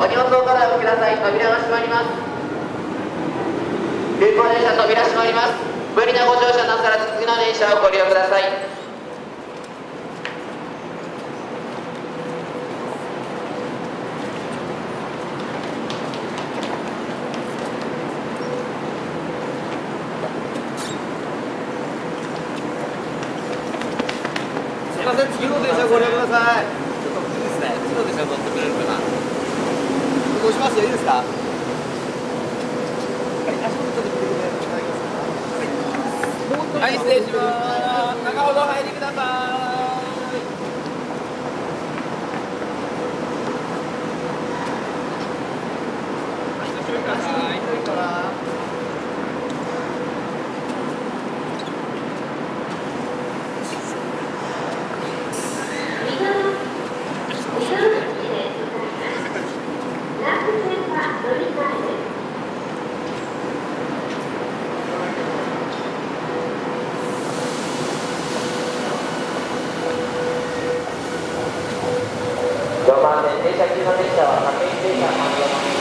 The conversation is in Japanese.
お荷物お払いをください。扉が閉まります。空港電車扉閉まります。無理なご乗車なさらず次の電車をご利用ください。 すいません、次の電車ご利用ください。ちょっと無理ですね。次の電車乗ってくれるかな。どうしますよ、いいですか。はい、足元ちょっと見ていただけますか。はい、失礼します。中ほど入りください。 4番線停車中の列車は各駅停車完了。